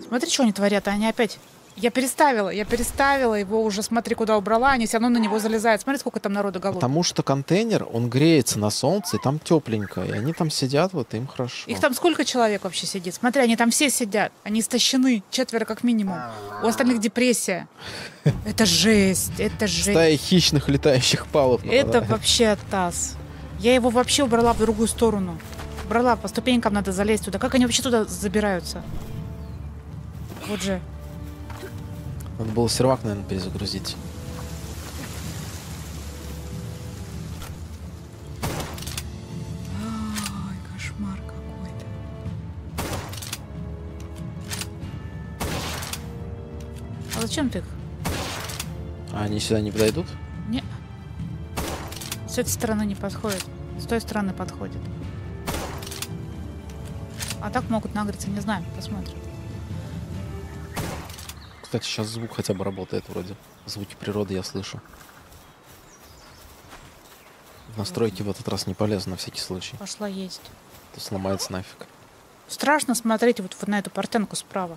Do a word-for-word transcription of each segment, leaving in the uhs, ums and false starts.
Смотри, что они творят, а они опять... Я переставила, я переставила его уже, смотри, куда убрала, они все равно на него залезают. Смотри, сколько там народу голодных. Потому что контейнер, он греется на солнце, и там тепленько, и они там сидят, вот им хорошо. Их там сколько человек вообще сидит? Смотри, они там все сидят, они истощены, четверо как минимум. У остальных депрессия. Это жесть, это жесть. Стая хищных летающих палов нападает. Это вообще таз. Я его вообще убрала в другую сторону. Убрала, по ступенькам надо залезть туда. Как они вообще туда забираются? Вот же. Надо было сервак, наверное, перезагрузить. Ой, кошмар какой-то. А зачем ты их? А они сюда не подойдут? Не. С этой стороны не подходит. С той стороны подходит. А так могут нагреться, не знаю, посмотрим. Кстати, сейчас звук хотя бы работает вроде. Звуки природы я слышу. В настройки в этот раз не полезу на всякий случай. Пошла есть. То сломается нафиг. Страшно смотреть вот, вот на эту портянку справа.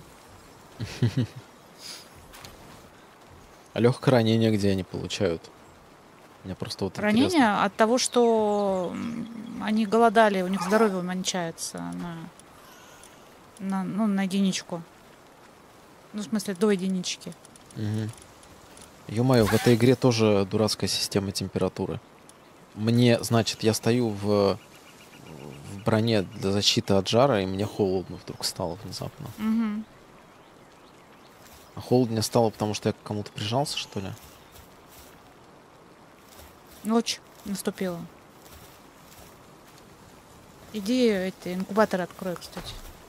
А легкое ранение где они получают? Мне просто вот Ранение интересно. от того, что они голодали, у них здоровье уменьшается на, на, ну, на единичку. Ну, в смысле, до единички. Угу. Ё-моё, в этой игре тоже дурацкая система температуры. Мне, значит, я стою в, в броне для защиты от жара, и мне холодно вдруг стало внезапно. Угу. А холодно стало, потому что я к кому-то прижался, что ли? Ночь наступила. Иди, эти инкубаторы открой, кстати.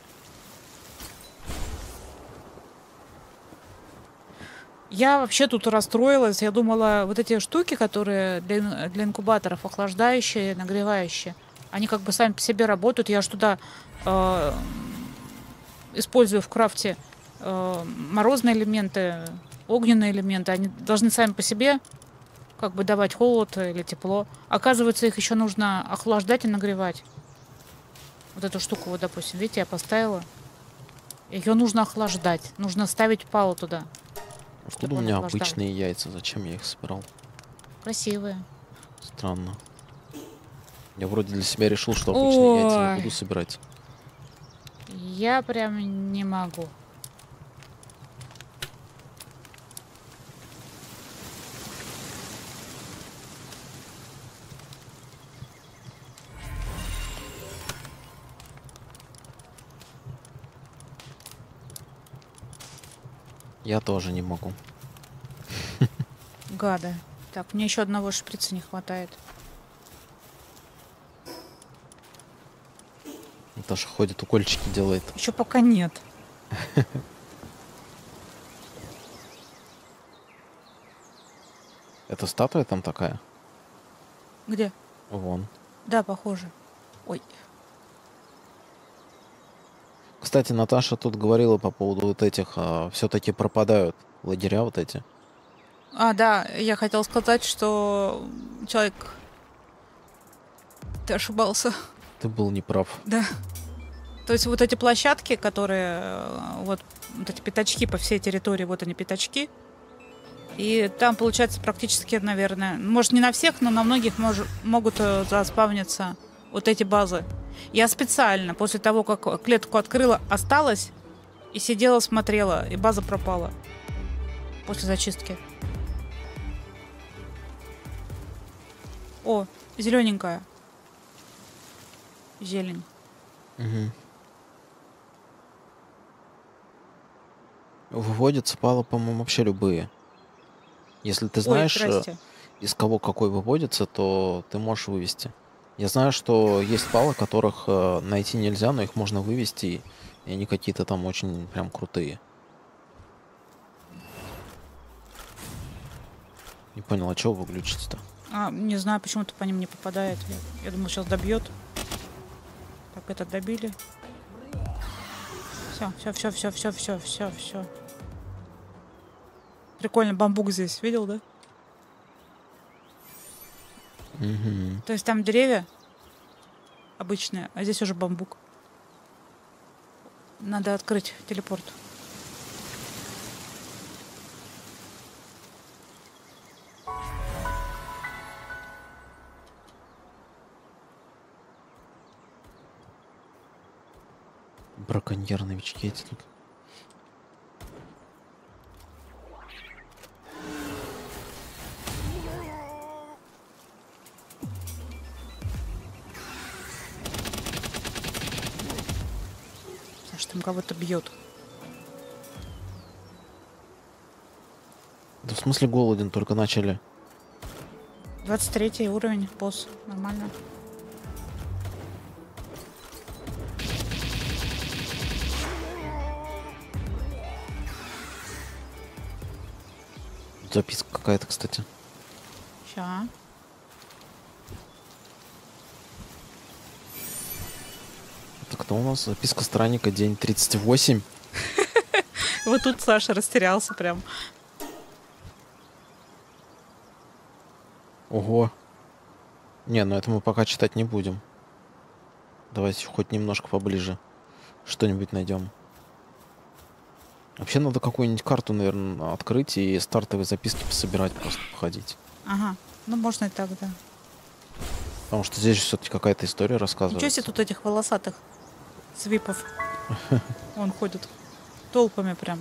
Я вообще тут расстроилась. Я думала, вот эти штуки, которые для, для инкубаторов, охлаждающие, нагревающие, они как бы сами по себе работают. Я же туда э, использую в крафте э, морозные элементы, огненные элементы. Они должны сами по себе как бы давать холод или тепло. Оказывается, их еще нужно охлаждать и нагревать. Вот эту штуку, вот, допустим, видите, я поставила. Ее нужно охлаждать. Нужно ставить палу туда. Откуда у меня обычные яйца? Зачем я их собирал? Красивые. Странно. Я вроде для себя решил, что обычные Ой. яйца не буду собирать. Я прям не могу. Я тоже не могу. Гады. Так, мне еще одного шприца не хватает. Наташа ходит, укольчики делает. Еще пока нет. Это статуя там такая? Где? Вон. Да, похоже. Ой. Кстати, Наташа тут говорила по поводу вот этих, а, все-таки пропадают лагеря вот эти. А, да, я хотела сказать, что человек... Ты ошибался. Ты был неправ. Да. То есть вот эти площадки, которые... э, Вот, вот эти пятачки по всей территории, вот они пятачки. И там, получается, практически, наверное... Может, не на всех, но на многих мож, могут э, заспавниться вот эти базы. Я специально после того, как клетку открыла, осталась и сидела, смотрела, и база пропала после зачистки. О, зелененькая. Зелень. Угу. Выводятся палы, по-моему, вообще любые. Если ты знаешь, Ой, э, здрасте. из кого какой выводится, то ты можешь вывести. Я знаю, что есть палы, которых э, найти нельзя, но их можно вывести, и они какие-то там очень прям крутые. Не понял, а чего вы глючите-то? А, не знаю, почему-то по ним не попадает. Я, я думал, сейчас добьет. Так, этот добили. Все, все, все, все, все, все, все, все. Прикольно, бамбук здесь, видел, да? Угу. То есть там деревья обычные, а здесь уже бамбук. Надо открыть телепорт. Браконьер новички эти тут. Саша, там кого-то бьет. Да в смысле голоден, только начали. двадцать третий уровень, босс. Нормально. Записка какая-то, кстати. Ща. Это кто у нас? Записка странника, день тридцать восемь. Вот тут Саша растерялся прям. Ого. Не, ну это мы пока читать не будем. Давайте хоть немножко поближе что-нибудь найдем. Вообще надо какую-нибудь карту, наверное, открыть и стартовые записки пособирать, просто походить. Ага. Ну, можно и так, да. Потому что здесь же все-таки какая-то история рассказывается. Ничего себе тут этих волосатых свипов. Вон ходят толпами прям.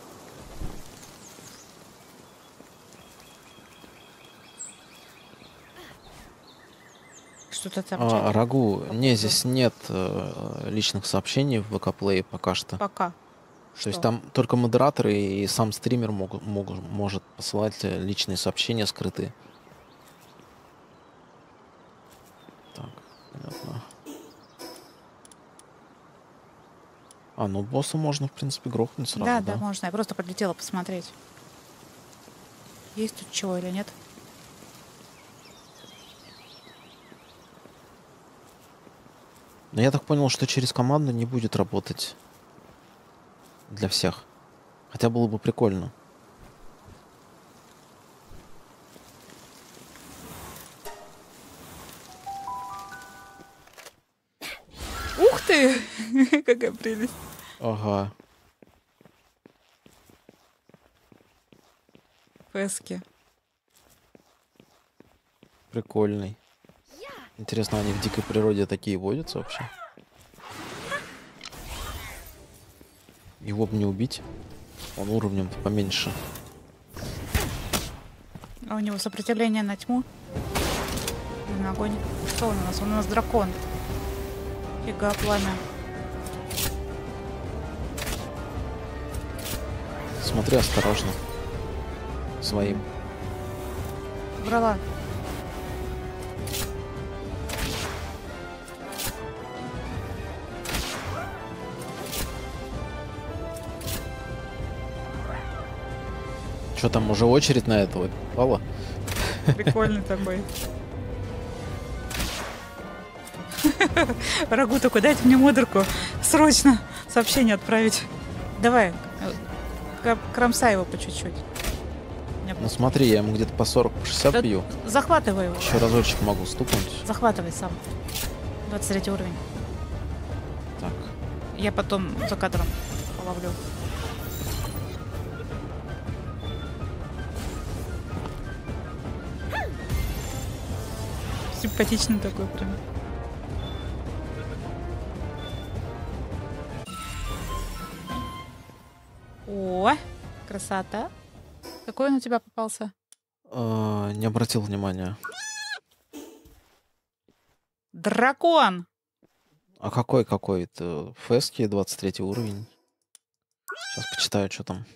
Что-то там. А, чатик. Рагу, не, Походу. здесь нет э, личных сообщений в ВК-плее пока что. Пока. То есть Что? там только модераторы и сам стример могут, могут, может посылать э, личные сообщения скрытые. Так, понятно. А, ну босса можно, в принципе, грохнуть сразу, Да, да? да, можно. Я просто подлетела посмотреть. Есть тут чего или нет? Но я так понял, что через команду не будет работать для всех. Хотя было бы прикольно. Ух ты! Какая прелесть. Ага. Фески. Прикольный. Интересно, они в дикой природе такие водятся вообще? Его бы не убить. Он уровнем поменьше. А у него сопротивление на тьму? И на огонь. Что он у нас? Он у нас дракон. Фига, пламя. Смотри осторожно. Своим. Брала. Что там, уже очередь на этого попала? Прикольный такой. Рагу такой, дайте мне модерку. Срочно сообщение отправить. Давай, э, кромсай его по чуть-чуть. Мне Ну смотри, я ему где-то по сорок, по шестьдесят Да бью. захватывай его. Еще разочек могу стукнуть. Захватывай сам. двадцать третий уровень. Так. Я потом за кадром половлю. Симпатичный такой прям. О, красота. Какой он у тебя попался? А, не обратил внимания. Дракон! А какой какой-то? Фески, двадцать третий уровень. Сейчас почитаю, что там.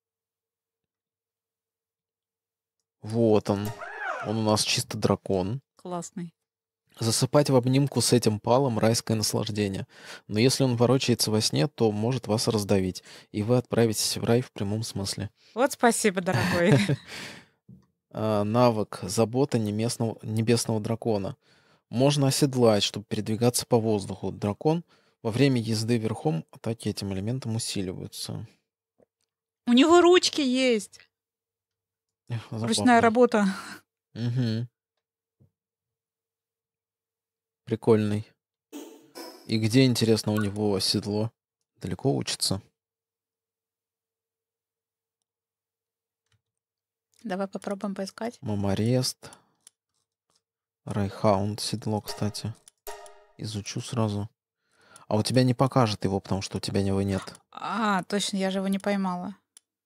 Вот он. Он у нас чисто дракон. Классный. Засыпать в обнимку с этим палом — райское наслаждение. Но если он ворочается во сне, то может вас раздавить, и вы отправитесь в рай в прямом смысле. Вот спасибо, дорогой. А, навык забота неместного- небесного дракона. Можно оседлать, чтобы передвигаться по воздуху. Дракон во время езды верхом атаки этим элементом усиливаются. У него ручки есть. Эх, Ручная забавно. работа. Мгм. Прикольный. И где, интересно, у него седло? Далеко учится? Давай попробуем поискать. Мамарест. Райхаунд седло, кстати. Изучу сразу. А у тебя не покажет его, потому что у тебя его нет. А, точно, я же его не поймала.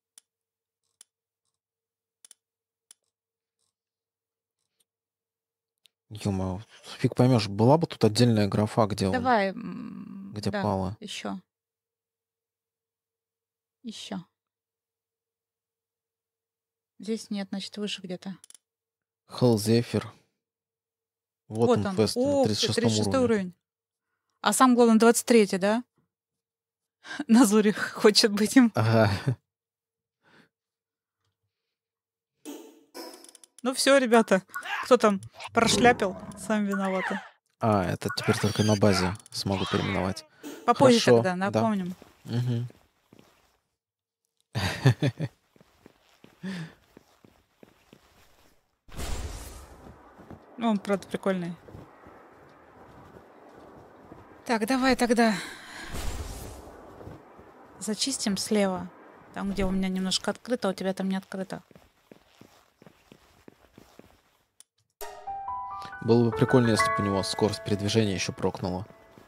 Ё-моё, фиг поймешь, была бы тут отдельная графа, где он, Давай, м, где да, пала. еще, еще. Здесь нет, значит, выше где-то. Хелзефир. Вот Вот он, он. квест на Ух ты, тридцать шестом тридцать шестой уровне. уровень. А сам, главное, двадцать третий, да? На Зоре хочет быть им. Ага. Ну все, ребята, кто там прошляпил, сами виноваты. А, это теперь только на базе смогу переименовать. Попозже Хорошо, тогда, да. напомним. Мгм. Ну, он, правда, прикольный. Так, давай тогда зачистим слева. Там, где у меня немножко открыто, а у тебя там не открыто. Было бы прикольно, если бы у него скорость передвижения еще прокнула.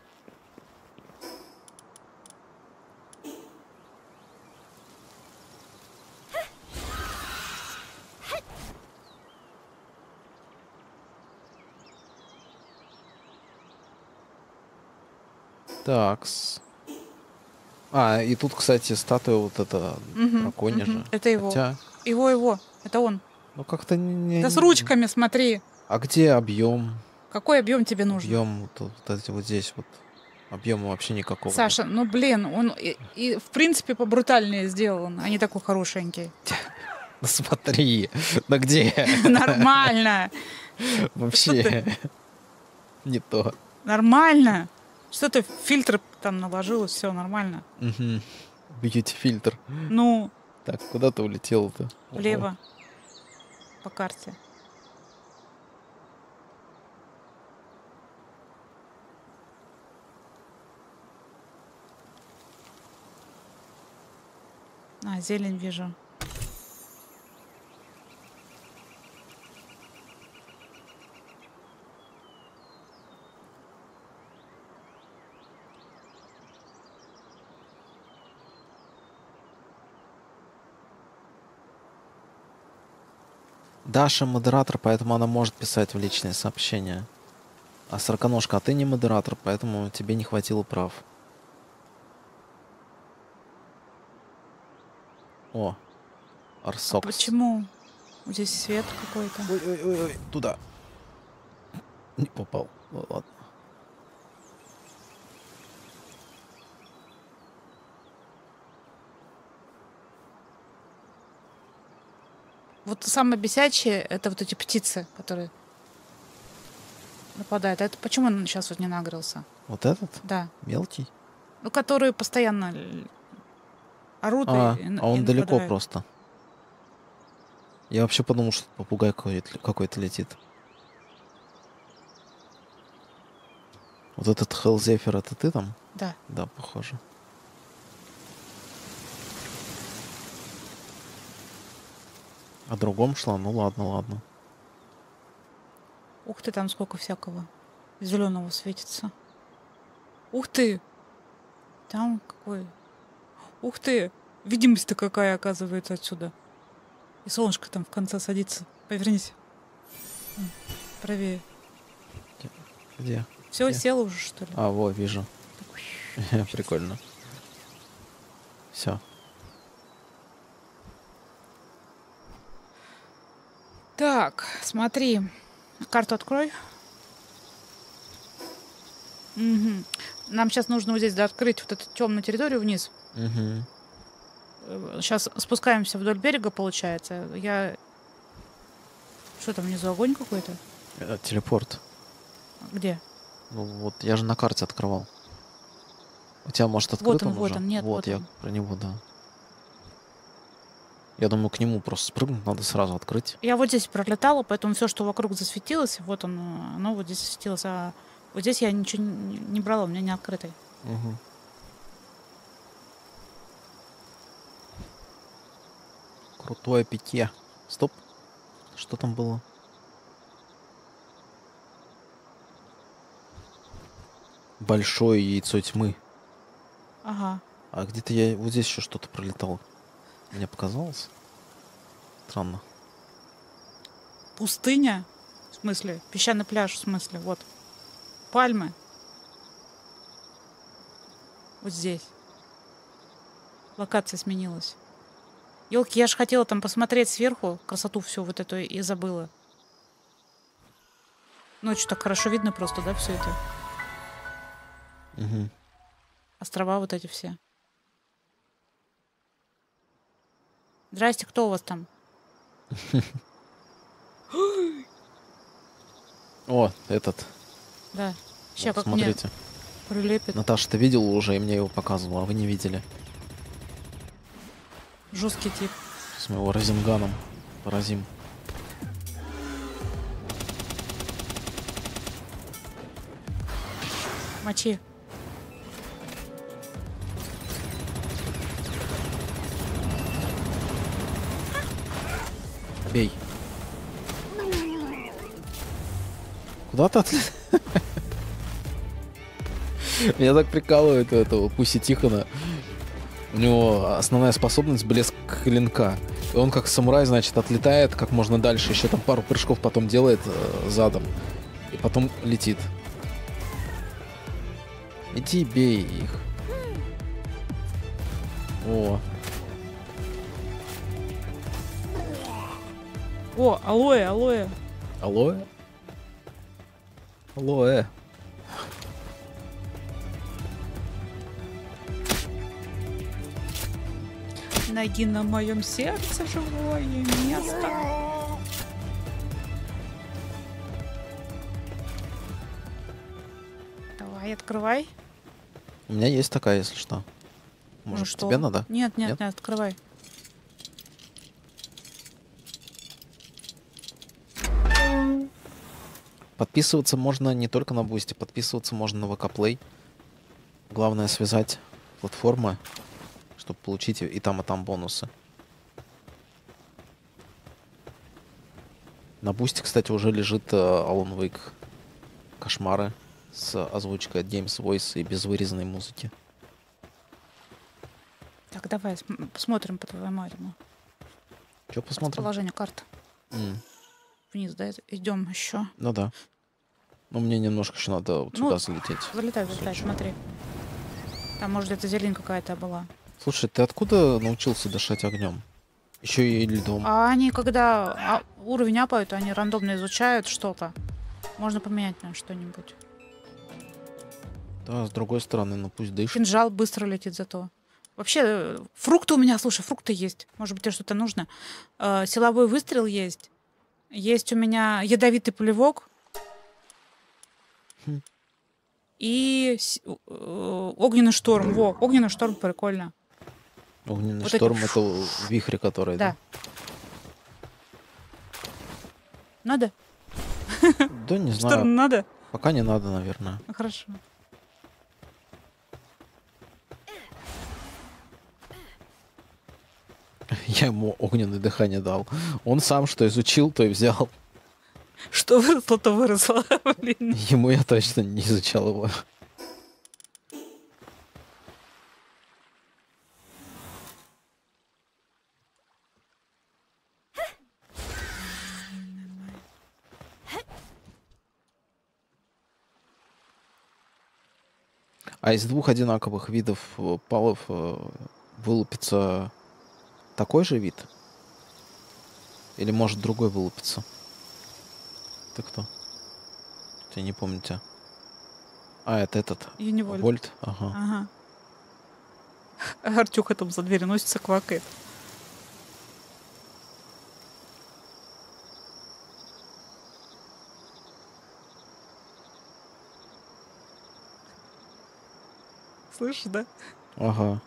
Такс. А, и тут, кстати, статуя вот эта Мгм, драконья мгм. же. Это его. Хотя, Его, его. Это он. ну как-то не... Да с не- ручками, смотри. А где объем? Какой объем тебе нужен? Объем вот, вот эти вот здесь вот. Объема вообще никакого нет. Саша, ну блин, он и, и, в принципе побрутальнее сделан, а не такой хорошенький. Ну смотри, ну где? Нормально, Вообще не то. нормально. Что ты фильтр там наложил, все нормально. Угу. Бьюти-фильтр. Ну, Так, куда ты улетел-то? Ого. влево по карте. А, зелень вижу. Даша модератор, поэтому она может писать в личные сообщения. А Сороконожка, а ты не модератор, поэтому тебе не хватило прав. О, А Арсокс. почему здесь свет какой-то? Ой-ой-ой, туда. Не попал. Ну ладно. Вот самое бесячее — это вот эти птицы, которые нападают. А это почему он сейчас вот не нагрелся? Вот этот? Да. Мелкий? Ну, которые постоянно л- орут А, и, и а он и далеко нападают. просто. Я вообще подумал, что попугай какой-то какой-то летит. Вот этот Хелзефир, это ты там? Да. Да, похоже. О другом шла? Ну ладно, ладно. Ух ты, там сколько всякого зеленого светится. Ух ты! Там какой... Ух ты! Видимость-то какая, оказывается, отсюда. И солнышко там в конце садится. Повернись. М, Правее. Где? Все, Где? сел уже, что ли? А, во, вижу. Так, Прикольно. Все. Так, смотри. Карту открой. Мгм. Нам сейчас нужно вот здесь да, открыть вот эту темную территорию вниз. Угу. Сейчас спускаемся вдоль берега, получается. Я... Что там внизу, огонь какой-то? Телепорт. Где? Ну вот, я же на карте открывал. У тебя, может, открыт Вот он, он вот уже? он, нет, вот, вот я он. про него, да. Я думаю, к нему просто спрыгнуть надо сразу открыть. Я вот здесь пролетала, поэтому все, что вокруг засветилось, вот он, э, оно вот здесь светилось. А вот здесь я ничего не, не брала, у меня не открытый. Угу. Крутое пике. Стоп. Что там было? Большое яйцо тьмы. Ага. А где-то я вот здесь еще что-то пролетало. Мне показалось. Странно. Пустыня? В смысле? Песчаный пляж, в смысле? Вот. Пальмы. Вот здесь. Локация сменилась. Ёлки, я же хотела там посмотреть сверху красоту всю вот эту и забыла. Ночью так хорошо видно просто, да, все это? Угу. Острова вот эти все. Здрасте, кто у вас там? О, этот. Да. Сейчас Вот, как мне смотрите. прилепит. Наташа, ты видела уже, и мне его показывала, а вы не видели. Жесткий тип. С моего разинганом поразим. Мочи. Бей. Куда ты отлет... Меня так прикалывает у этого Пуси Тихона. У него основная способность — блеск клинка. И он как самурай, значит, отлетает как можно дальше. Еще там пару прыжков потом делает э, задом. И потом летит. Иди бей их. О. О, алоэ, алоэ. Алоэ? Алоэ. Найди на моем сердце живое место. Давай, открывай. У меня есть такая, если что. Может, Ну что? тебе надо? Нет, нет, Нет? нет, открывай. Подписываться можно не только на Бусти, подписываться можно на ВК Плей. Главное связать платформы, чтобы получить и там, и там бонусы. На Бусти, кстати, уже лежит uh, Alan Wake Кошмары с озвучкой от Games Voice и без вырезанной музыки. Так, давай, см- посмотрим по твоему этому. Че посмотрим? Положение карт. М, Вниз, да, идем еще. Ну да. Но мне немножко еще надо вот Ну, сюда залететь. Залетай, залетай, Слушай. смотри. Там, может, это зелень какая-то была. Слушай, ты откуда научился дышать огнем? Еще и льдом. А они, когда а, уровень апают, они рандомно изучают что-то. Можно поменять на что-нибудь. Да, с другой стороны, ну пусть дышит. Кинжал быстро летит зато. Вообще, э, фрукты у меня, слушай, фрукты есть. Может быть, тебе что-то нужно. Э, силовой выстрел есть. Есть у меня ядовитый плевок. Хм. И с- э, огненный шторм. Во, огненный шторм прикольно. Огненный Вот эти шторм — фу. это вихрь, который... Да. Надо? Да, да не знаю. Шторм надо? Пока не надо, наверное. Ну, хорошо. Я ему огненное дыхание дал. Он сам что изучил, то и взял. Что выросло, то выросло. Блин. Ему я точно не изучал его. А из двух одинаковых видов э, палов э, вылупится такой же вид? Или может другой вылупиться? Ты кто? Я не помню тебя. А, это этот. Юнивольт. Вольт? Ага. Ага. Артюха там за дверью носится, квакает. Слышишь, да? Ага.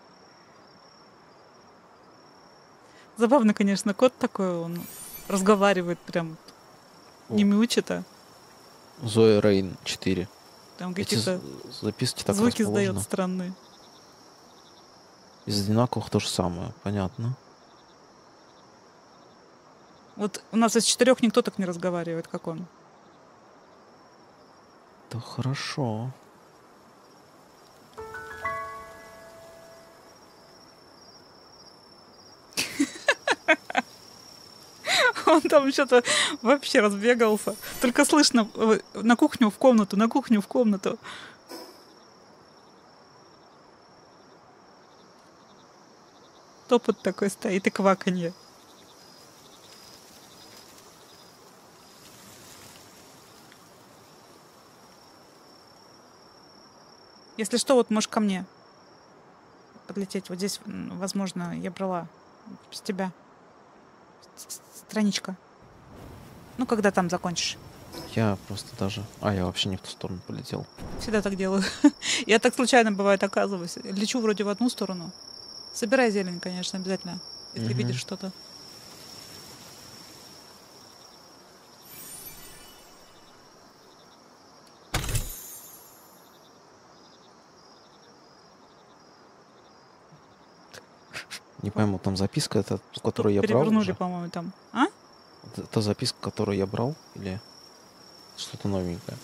Забавно, конечно, кот такой, он разговаривает прям О. не мяучит, а Зоя Рейн четыре. там Эти какие-то з- записки так звуки расположены. издает странные. Из одинаковых то же самое, понятно. Вот у нас из четырех никто так не разговаривает, как он. Да хорошо. Он там что-то вообще разбегался. Только слышно э, на кухню, в комнату, на кухню, в комнату. Топот такой стоит и кваканье. Если что, вот можешь ко мне подлететь. Вот здесь, м, возможно, я брала с тебя с- с- страничка. Ну, когда там закончишь. Я просто даже... А, я вообще не в ту сторону полетел. Всегда так делаю. Я так случайно, бывает, оказываюсь. Лечу вроде в одну сторону. Собирай зелень, конечно, обязательно, если Мгм. видишь что-то. Не пойму, там записка, это ту, которую я брал Перевернули, уже? по-моему, там. А? Это та записка, которую я брал? Или что-то новенькое?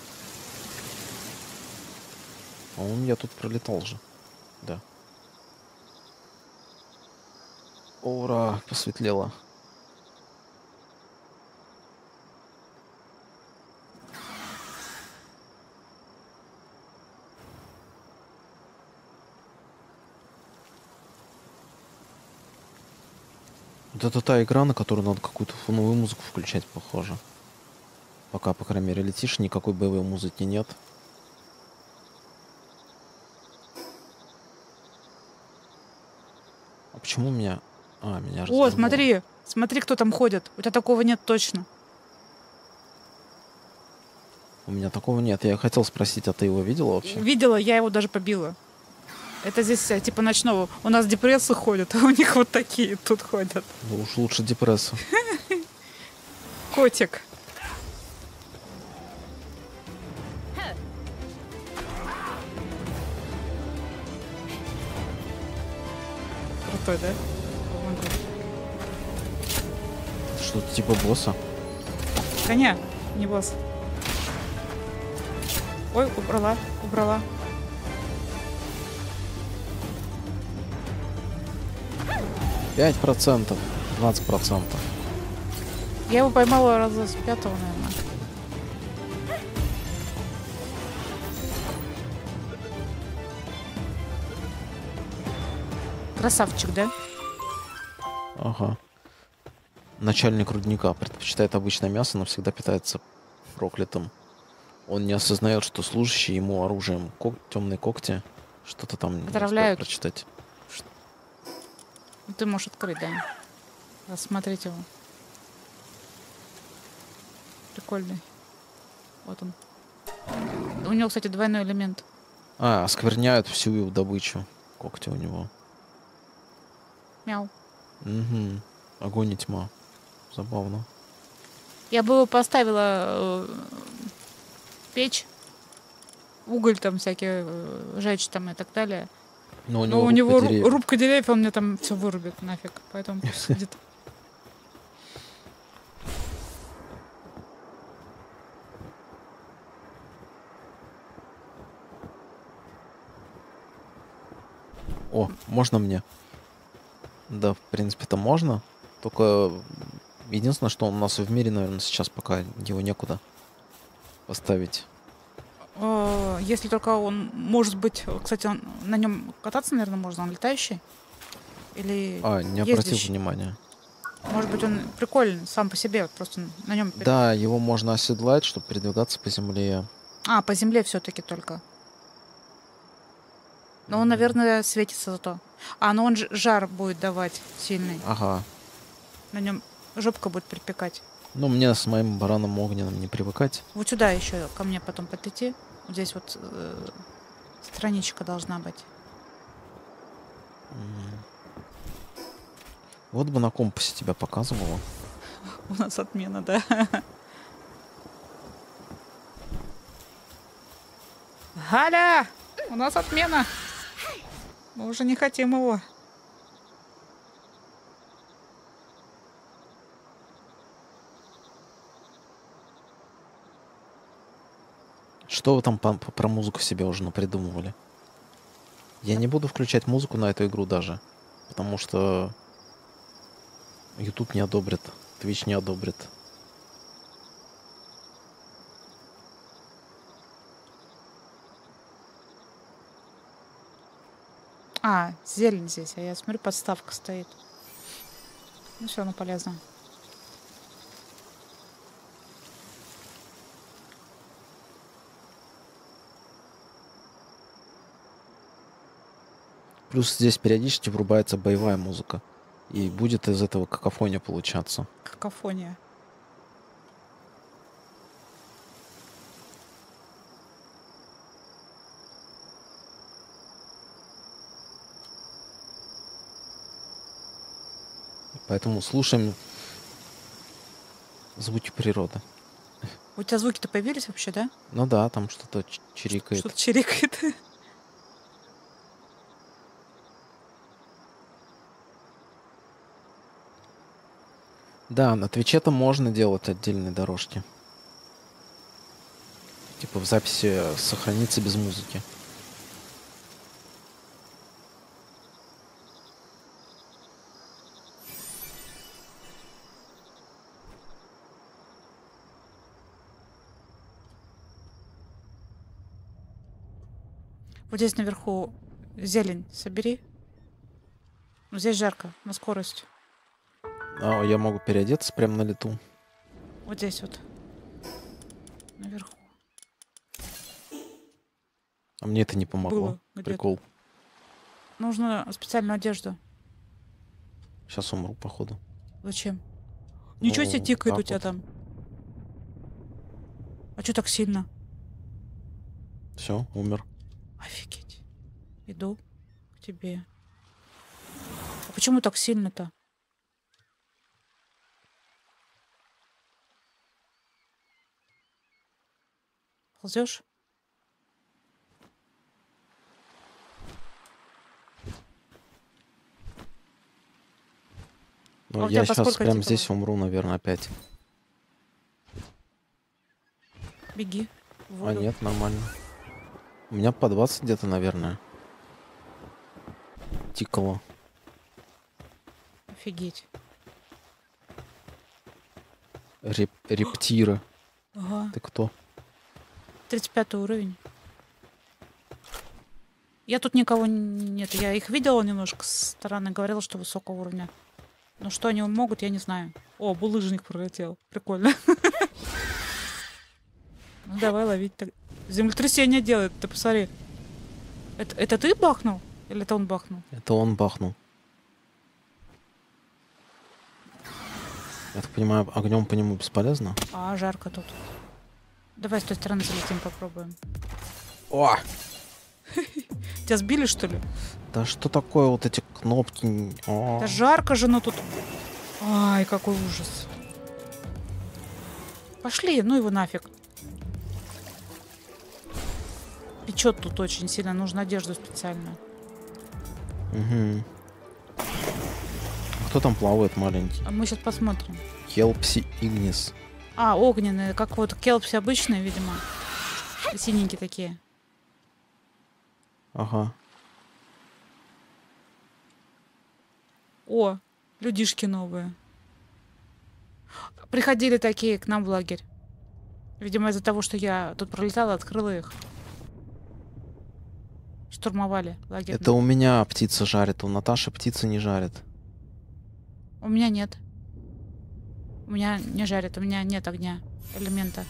По-моему, я тут пролетал же. Да. Ура, посветлело. Вот это та игра, на которую надо какую-то фоновую музыку включать, похоже. Пока, по крайней мере, летишь, никакой боевой музыки нет. А почему меня... А, меня О, развернуло. смотри, смотри, кто там ходит. У тебя такого нет точно. У меня такого нет. Я хотел спросить, а ты его видела вообще? Видела, я его даже побила. Это здесь э, типа ночного. У нас депрессы ходят, а у них вот такие тут ходят. Ну уж лучше депресса. Котик. Крутой, да? Помогу. Что-то типа босса. Коня, не босс. Ой, убрала, убрала. пять процентов. двадцать процентов. Я его поймала раза с пятого, наверное. Красавчик, да? Ага. Начальник рудника предпочитает обычное мясо, но всегда питается проклятым. Он не осознает, что служащие ему оружием ког... темные когти что-то там не успел Отравляют. прочитать. Ну, ты можешь открыть, да. Рассмотреть его. Прикольный. Вот он. У него, кстати, двойной элемент. А, оскверняют всю его добычу. Когти у него. Мяу. Угу. Огонь и тьма. Забавно. Я бы его поставила э, печь, уголь там всякие, э, жечь там и так далее. Но у Но у него, него рубка ру- деревьев. рубка деревьев, он мне там все вырубит нафиг. Поэтому пусть сидит. О, можно мне? Да, в принципе-то можно. Только единственное, что у нас в мире, наверное, сейчас пока его некуда поставить. Э, Если только он, может быть, кстати, он, на нем кататься, наверное, можно, он летающий? Или А, не обратил ездящий? внимания. Может быть, он прикольный сам по себе, вот просто на нем. Да, его можно оседлать, чтобы передвигаться по земле. А, по земле все-таки только. Но он, наверное, светится зато. А, ну он ж- жар будет давать сильный. Ага. На нем жопка будет припекать. Ну, мне с моим бараном огненным не привыкать. Вот сюда еще ко мне потом подлети. Вот здесь вот э, страничка должна быть. М. Вот бы на компасе тебя показывало. У нас отмена, да. Галя! У нас отмена. Мы уже не хотим его. Что вы там по- по- про музыку себе уже напридумывали? Я не буду включать музыку на эту игру даже. Потому что YouTube не одобрит, Twitch не одобрит. А, зелень здесь. А я смотрю, подставка стоит. Ну, все равно полезно. Плюс здесь периодически врубается боевая музыка. И будет из этого какофония получаться. Какофония. Поэтому слушаем звуки природы. У тебя звуки-то появились вообще, да? Ну да, там что-то ч- чирикает. Что-то чирикает. Да, на Твиче-то можно делать отдельные дорожки. Типа в записи сохраниться без музыки. Вот здесь наверху зелень собери. Ну, здесь жарко, на скорость. А я могу переодеться прямо на лету. Вот здесь вот. Наверху. А мне это не помогло. Было где-то. Прикол. Нужно специальную одежду. Сейчас умру, походу. Зачем? Ничего Ну, себе тикает так у тебя вот. там. А что так сильно? Все, умер. Офигеть. Иду к тебе. А почему так сильно-то? Ползешь? Ну, А у тебя я по сейчас сколько прям тикало? здесь умру, наверное, опять. Беги. В А воду. нет, нормально. У меня по двадцать где-то, наверное. Тикало. Офигеть. Реп рептира. Ага. Ты кто? тридцать пятый уровень. Я тут никого н- нет. Я их видела немножко со стороны. Говорила, что высокого уровня. Но что они могут, я не знаю. О, булыжник пролетел. Прикольно. Ну давай ловить. так. Землетрясение делает. Ты посмотри. Это, это ты бахнул? Или это он бахнул? Это он бахнул. Я так понимаю, огнем по нему бесполезно? А, жарко тут. Давай с той стороны залетим, попробуем. О! Тебя сбили, что ли? Да что такое вот эти кнопки? О. Да жарко же, ну тут. Ай, какой ужас. Пошли, ну его нафиг. Печет тут очень сильно, нужно одежду специальную. Угу. Кто там плавает маленький? А мы сейчас посмотрим. Келпси Игнис. А, огненные, как вот келпси обычные, видимо. Синенькие такие. Ага. О, людишки новые. Приходили такие к нам в лагерь. Видимо, из-за того, что я тут пролетала, открыла их. Штурмовали лагерь. Это у меня птица жарит, у Наташи птица не жарит. У меня нет. У меня не жарит, у меня нет огня, элемента.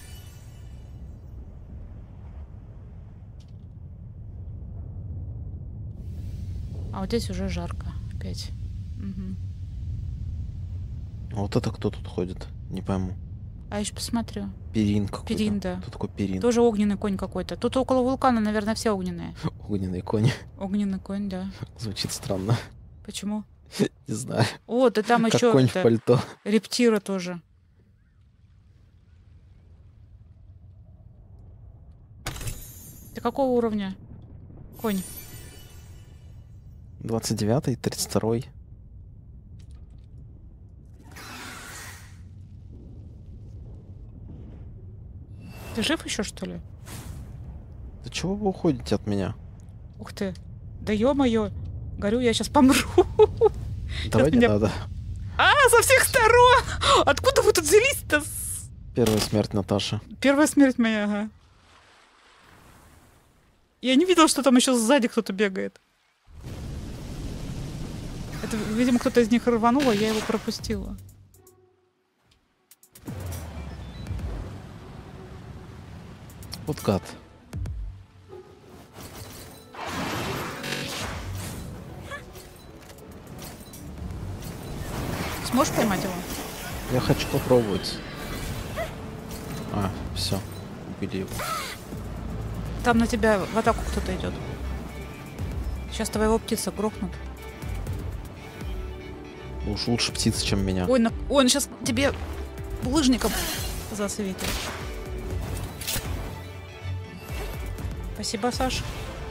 А вот здесь уже жарко опять. Мгм. А вот это кто тут ходит? Не пойму. А еще посмотрю. Перин какой-то. Перин, да. Кто такой Перин? Тоже огненный конь какой-то. Тут около вулкана, наверное, все огненные. Огненный конь. Огненный конь, да. Звучит странно. Почему? Не знаю. Вот, и там Как еще конь в это, пальто. рептира тоже. Ты какого уровня? Конь. двадцать девятый, тридцать второй. Ты жив еще, что ли? Да чего вы уходите от меня? Ух ты. Да ё-моё. Горю, я сейчас помру. Давай Сейчас не меня... надо. А, со всех сторон! Откуда вы тут взялись-то? с- Первая смерть Наташи. Первая смерть моя, ага. Я не видела, что там еще сзади кто-то бегает. Это, видимо, кто-то из них рванул, а я его пропустила. Вот гад. Сможешь поймать его? Я хочу попробовать. А, все. Убили его. Там на тебя в атаку кто-то идет. Сейчас твоего птица грохнут. Ну уж лучше птица, чем меня. Ой, на... Ой, он сейчас тебе булыжником засветит. Спасибо, Саш.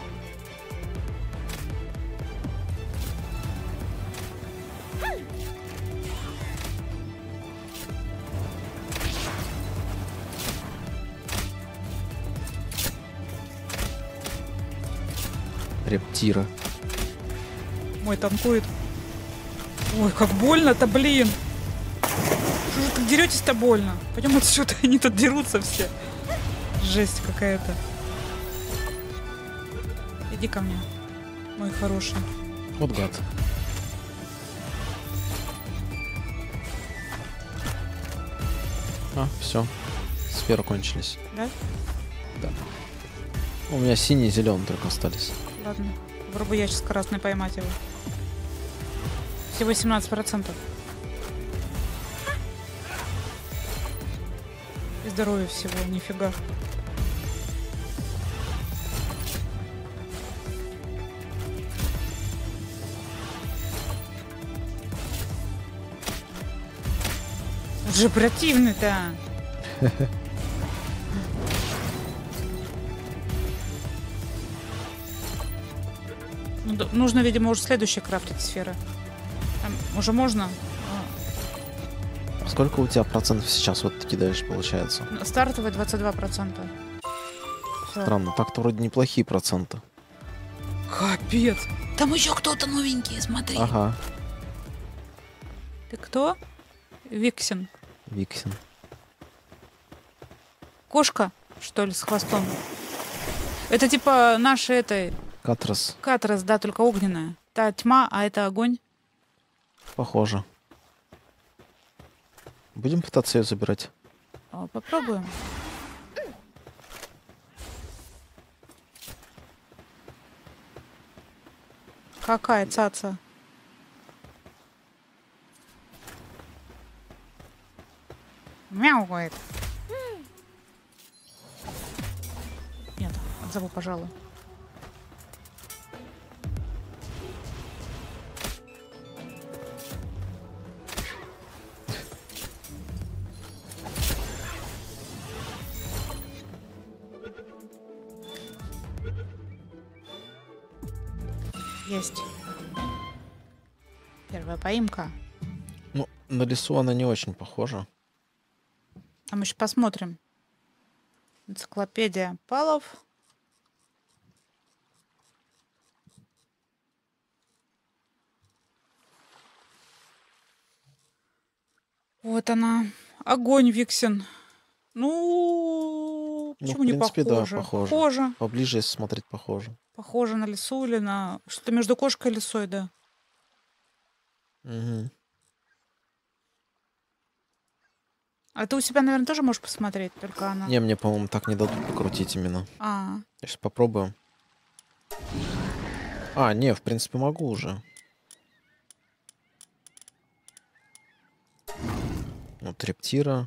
Рептира. Мой танкует. Ой, как больно-то, блин. Что же так деретесь-то больно? Пойдем отсюда, они тут дерутся все. Жесть какая-то. Иди ко мне, мой хороший. Вот гад. А, все. Сферы кончились. Да? Да. У меня синий и зеленый только остались. Ладно. Попробую я сейчас красный поймать его. Всего семнадцать процентов. И здоровья всего, нифига. Он же противный-то. Ну, да, нужно, видимо, уже следующий крафтить сферы. Там уже можно. Сколько у тебя процентов сейчас вот ты кидаешь, получается? А, стартовый двадцать два процента. Всё. Странно, так-то вроде неплохие проценты. Капец. Там еще кто-то новенький, смотри. Ага, Ты кто? Виксин. Виксин. Кошка, что ли, с хвостом? Это типа наши этой Катрас, Катрас, да, только огненная. Та тьма, а это огонь. похоже. Будем пытаться ее забирать? О, попробуем. Какая цаца? Мяукает. Нет, отзову, пожалуй. Есть. Первая поимка. Ну, на лесу она не очень похожа. А мы еще посмотрим. Энциклопедия палов. Вот она. Огонь, Виксин. Ну, Ну, почему в не принципе, да, похоже? похоже. Похоже. Поближе, если смотреть, похоже. Похоже на лису или на... Что-то между кошкой и лисой, да. Угу. А ты у себя, наверное, тоже можешь посмотреть, только она... Не, мне, по-моему, так не дадут покрутить именно. А, Сейчас попробуем. А, не, в принципе, могу уже. Вот рептира.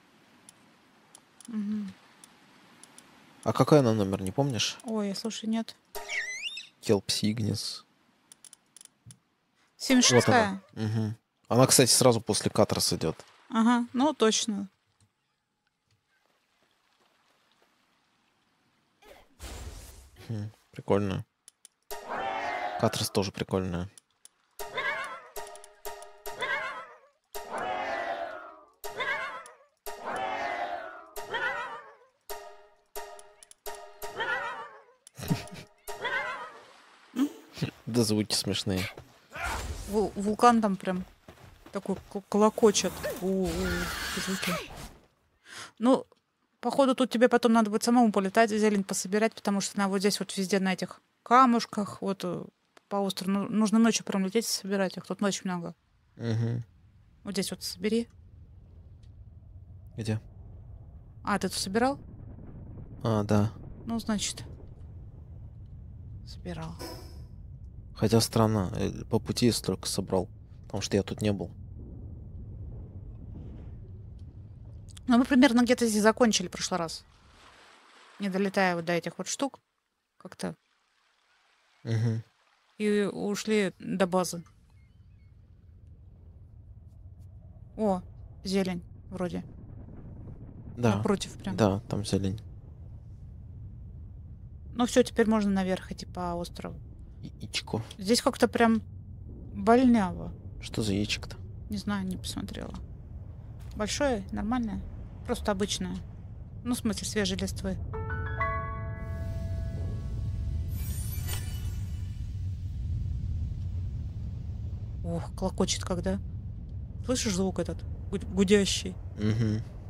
угу. А какой она номер, не помнишь? Ой, слушай, нет. Келпсигнис. семьдесят Вот шестая. она. Угу. Она, кстати, сразу после Катрас идет. Ага, ну точно. Хм, прикольно. Катрас тоже прикольная. Да звуки смешные. Вул- вулкан там прям такой кл- колокочет. У, у, звуки. Ну, походу, тут тебе потом надо будет самому полетать, зелень пособирать, потому что она вот здесь вот везде на этих камушках, вот э, по острову. Ну, нужно ночью прям лететь и собирать их. Тут очень много. Угу. Вот здесь вот собери. Где? А, ты тут собирал? А, да. Ну, значит, собирал. Хотя странно, э, по пути я столько собрал, потому что я тут не был. Ну, мы примерно где-то здесь закончили в прошлый раз. Не долетая вот до этих вот штук как-то. Угу. И ушли до базы. О, зелень вроде. Да, Напротив прям. да, там зелень. Ну все, теперь можно наверх идти по острову. Яичко. Здесь как-то прям больняво. Что за яичко-то? Не знаю, не посмотрела. Большое, нормальное? Просто обычное. Ну, в смысле, свежей листвы. Ох, клокочет когда. Слышишь звук этот? Гу- Гудящий. Угу.